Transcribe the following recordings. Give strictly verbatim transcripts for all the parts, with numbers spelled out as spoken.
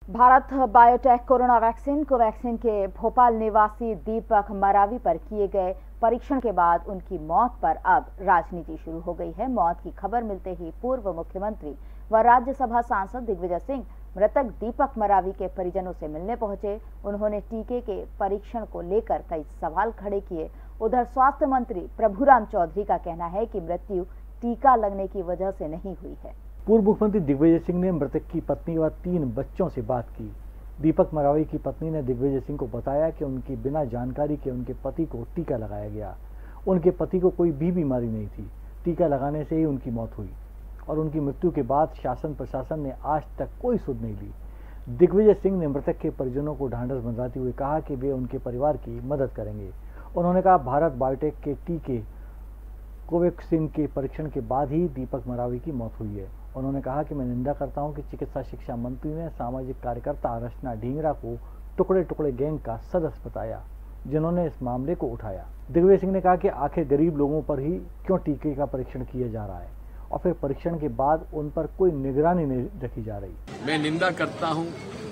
Bharat Biotech corona vaccine Covaxin के भोपाल निवासी दीपक मरावी पर किए गए परीक्षण के बाद उनकी मौत पर अब राजनीति शुरू हो गई है। मौत की खबर मिलते ही पूर्व मुख्यमंत्री व राज्यसभा सांसद दिग्विजय सिंह मृतक दीपक मरावी के परिजनों से मिलने पहुंचे। उन्होंने टीके के परीक्षण को लेकर कई सवाल खड़े किए। उधर स्वास्थ्य मंत्री प्रभुराम चौधरी का कहना है कि मृत्यु टीका लगने की वजह से नहीं हुई है। पूर्व मुख्यमंत्री दिग्विजय सिंह ने मृतक की पत्नी व तीन बच्चों से बात की। दीपक मरावी की पत्नी ने दिग्विजय सिंह को बताया कि उनकी बिना जानकारी के उनके पति को टीका लगाया गया। उनके पति को कोई भी बीमारी नहीं थी, टीका लगाने से ही उनकी मौत हुई और उनकी मृत्यु के बाद शासन प्रशासन ने आज तक कोई सुध नहीं ली। दिग्विजय सिंह ने मृतक के परिजनों को ढांढस बंधाते हुए कहा कि वे उनके परिवार की मदद करेंगे। उन्होंने कहा, भारत बायोटेक के टीके कोवैक्सीन के परीक्षण के बाद ही दीपक मरावी की मौत हुई है। उन्होंने कहा कि मैं निंदा करता हूं कि चिकित्सा शिक्षा मंत्री ने सामाजिक कार्यकर्ता रचना ढींगरा को टुकड़े टुकड़े गैंग का सदस्य बताया, जिन्होंने इस मामले को उठाया। दिग्विजय सिंह ने कहा कि आखिर गरीब लोगों पर ही क्यों टीके का परीक्षण किया जा रहा है और फिर परीक्षण के बाद उन पर कोई निगरानी नहीं रखी जा रही। मैं निंदा करता हूं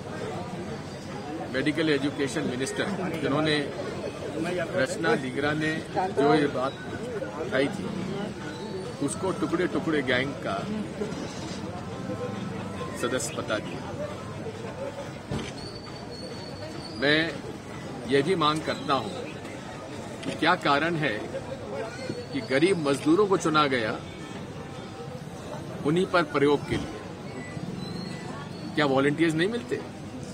मेडिकल एजुकेशन मिनिस्टर, जिन्होंने रचना ढींगरा ने जो ये बात उठाई थी उसको टुकड़े टुकड़े गैंग का सदस्य बता दिया। मैं ये भी मांग करता हूं कि क्या कारण है कि गरीब मजदूरों को चुना गया उन्हीं पर प्रयोग के लिए। क्या वॉलंटियर्स नहीं मिलते?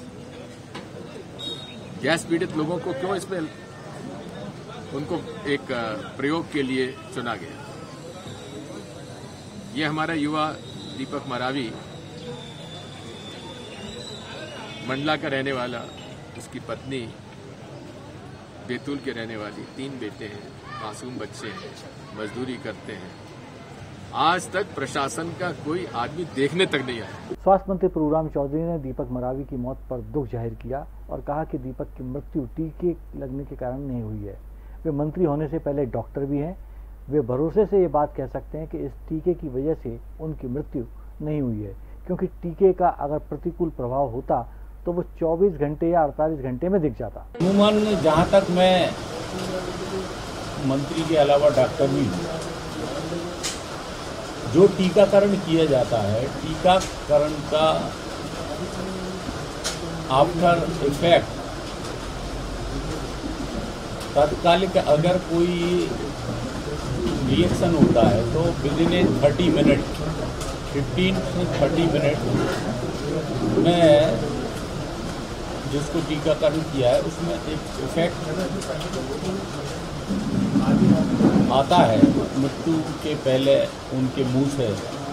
गैस पीड़ित लोगों को क्यों इसमें उनको एक प्रयोग के लिए चुना गया? ये हमारा युवा दीपक मरावी मंडला का रहने वाला, उसकी पत्नी बैतूल के रहने वाली, तीन बेटे हैं, मासूम बच्चे हैं, मजदूरी करते हैं। आज तक प्रशासन का कोई आदमी देखने तक नहीं आया। स्वास्थ्य मंत्री प्रभुराम चौधरी ने दीपक मरावी की मौत पर दुख जाहिर किया और कहा कि दीपक की मृत्यु टीके लगने के कारण नहीं हुई है। वे मंत्री होने से पहले डॉक्टर भी हैं। वे भरोसे से ये बात कह सकते हैं कि इस टीके की वजह से उनकी मृत्यु नहीं हुई है, क्योंकि टीके का अगर प्रतिकूल प्रभाव होता तो वो चौबीस घंटे या अड़तालीस घंटे में दिख जाता। अमूमन जहाँ तक मैं मंत्री के अलावा डॉक्टर भी हूँ, जो टीकाकरण किया जाता है, टीकाकरण का आफ्टर इफेक्ट तात्कालिक अगर कोई रिएक्शन होता है तो within a thirty minute fifteen से थर्टी मिनट में जिसको टीकाकरण किया है उसमें एक इफेक्ट आता है। मृत्यु के पहले उनके मुंह से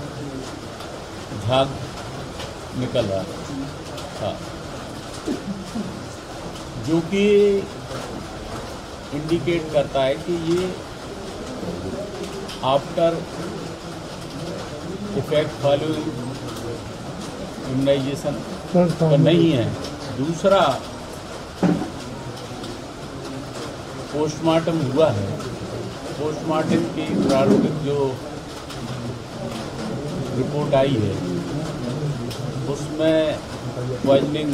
झाग निकल रहा था, जो कि इंडिकेट करता है कि ये आफ्टर इफेक्ट फॉलोइंग इम्यूनाइजेशन तो नहीं है। दूसरा, पोस्टमार्टम हुआ है, पोस्टमार्टम की प्रारंभिक जो रिपोर्ट आई है उसमें पॉइजनिंग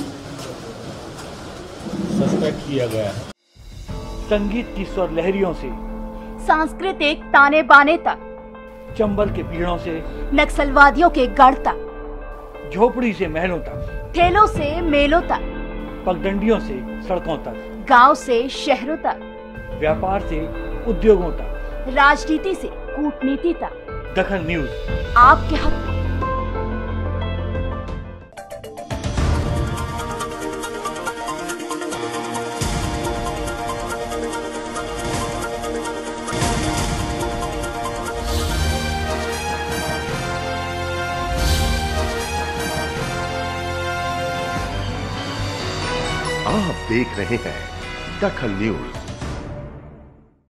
सस्पेक्ट किया गया है। संगीत की स्वर लहरियों से सांस्कृतिक ताने बाने तक, चंबल के पीड़ों से नक्सलवादियों के गढ़ तक, झोपड़ी से महलों तक, ठेलों से मेलों तक, पगडंडियों से सड़कों तक, गांव से शहरों तक, व्यापार से उद्योगों तक, राजनीति से कूटनीति तक, दखल न्यूज आपके हाथ में। आप देख रहे हैं दखल न्यूज।